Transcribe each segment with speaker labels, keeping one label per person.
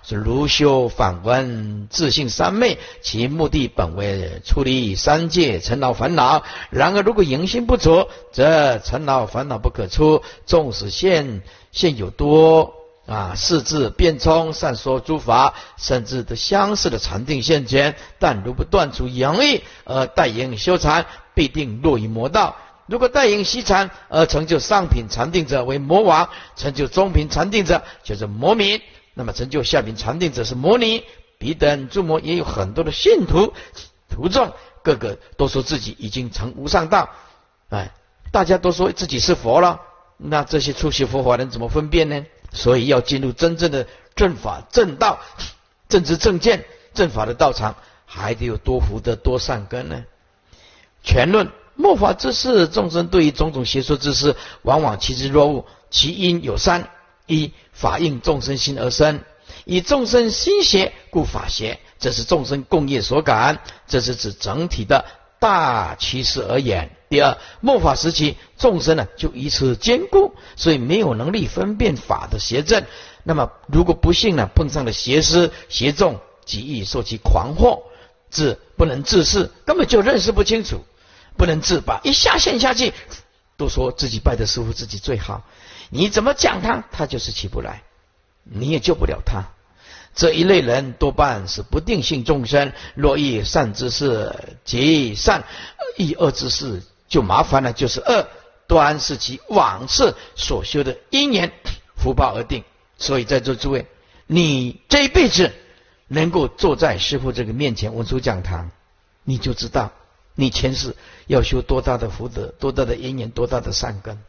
Speaker 1: 是如修反闻自性三昧，其目的本为出离三界尘劳烦恼。然而如果迎心不着，则尘劳烦恼不可出。纵使现有多世智辩聪善说诸法，甚至的相似的禅定现前，但如不断除淫欲而待营修禅，必定落于魔道。如果待营习禅而成就上品禅定者为魔王，成就中品禅定者就是魔民，那么成就下品禅定者是魔尼。彼等诸魔也有很多的信徒徒众，个个都说自己已经成无上道，大家都说自己是佛了，那这些初学佛法人怎么分辨呢？所以要进入真正的正法正道，正知正见正法的道场，还得有多福德多善根呢。全论末法之事，众生对于种种邪说之事，往往趋之若鹜。其因有三：一、法应众生心而生，以众生心邪，故法邪，这是众生共业所感，这是指整体的大趋势而言。第二，末法时期众生就以此坚固，所以没有能力分辨法的邪正。那么如果不幸碰上了邪师邪众，极易受其狂惑，不能自视，根本就认识不清楚，不能自拔，一下陷下去，都说自己拜的师父自己最好，你怎么讲他就是起不来，你也救不了他。这一类人多半是不定性众生，若遇善之事即善，遇恶之事就麻烦了，就是恶，端是其往事所修的因缘福报而定。所以在座诸位，你这一辈子能够坐在师父这个面前文殊讲堂，你就知道你前世要修多大的福德，多大的因缘，多大的善根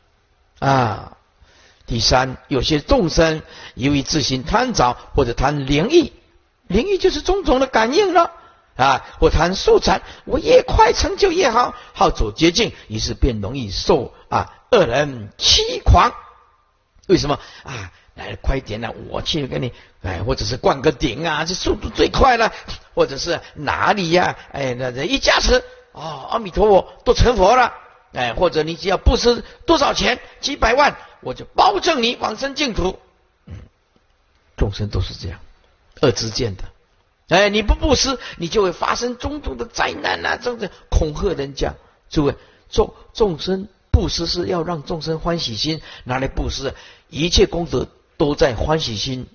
Speaker 1: 第三，有些众生由于自心贪着，或者贪灵异，灵异就是种种的感应了或贪速禅，我越快成就越好，好走捷径，于是便容易受恶人欺狂。为什么来快一点我去跟你或者是灌个顶这速度最快了，或者是哪里那一加持阿弥陀佛都成佛了，或者你只要布施多少钱几百万，我就保证你往生净土。众生都是这样恶之见的，你不布施，你就会发生种种的灾难这种恐吓人家。诸位，众生布施是要让众生欢喜心，拿来布施，一切功德都在欢喜心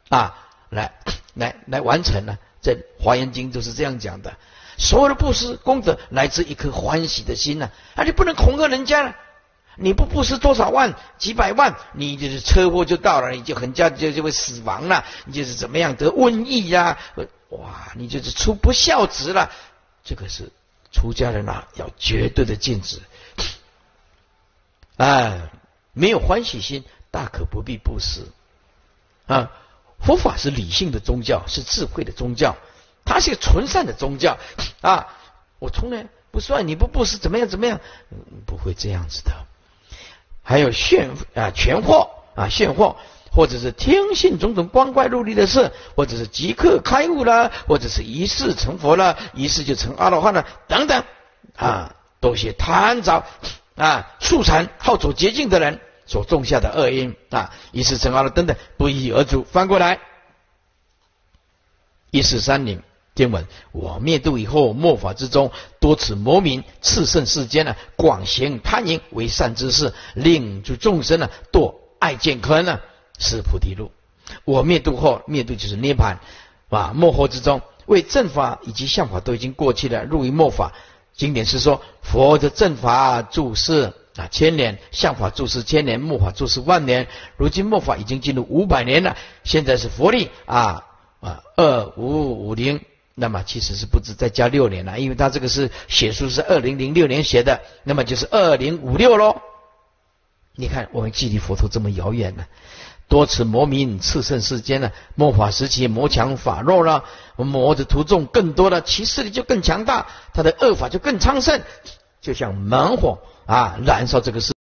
Speaker 1: 来完成了。在华严经就是这样讲的，所有的布施功德来自一颗欢喜的心你不能恐吓人家了。你不布施多少万几百万，你就是车祸就到了，你就很家就会死亡了，你就是怎么样得瘟疫你就是出不孝子了。这个是出家人要绝对的禁止没有欢喜心，大可不必布施佛法是理性的宗教，是智慧的宗教，它是一个纯善的宗教我从来不说你不布施怎么样怎么样，不会这样子的。还有炫惑炫惑，或者是听信种种光怪陆离的事，或者是即刻开悟了，或者是一世成佛了，一世就成阿罗汉了等等都是贪着速禅好走捷径的人所种下的恶因一世成阿罗等等不一而足。翻过来1430经文，我灭度以后，末法之中，多此魔民炽盛世间广行贪淫为善之事，令诸众生堕爱见坑是菩提路。我灭度后，灭度就是涅槃末后之中，为正法以及相法都已经过去了，入于末法。经典是说，佛的正法住世千年，相法住世千年，末法住世万年。如今末法已经进入500年了，现在是佛历2550，那么其实是不止再加6年了，因为他这个是写书是2006年写的，那么就是2056咯。你看我们距离佛陀这么遥远多此魔民炽盛世间末法时期魔强法弱了，魔的徒众更多了，其势力就更强大，他的恶法就更昌盛，就像猛火燃烧这个世界。